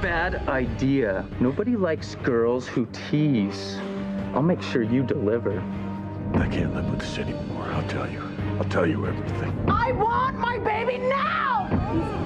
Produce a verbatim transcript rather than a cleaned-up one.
bad idea. Nobody likes girls who tease. I'll make sure you deliver. I can't live with this anymore, I'll tell you. I'll tell you everything. I want my baby now!